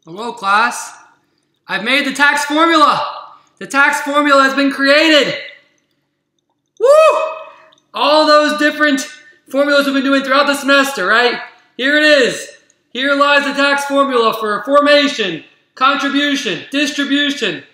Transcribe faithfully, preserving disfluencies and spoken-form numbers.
Hello, class. I've made the tax formula. The tax formula has been created. Woo! All those different formulas we've been doing throughout the semester, right? Here it is. Here lies the tax formula for formation, contribution, distribution,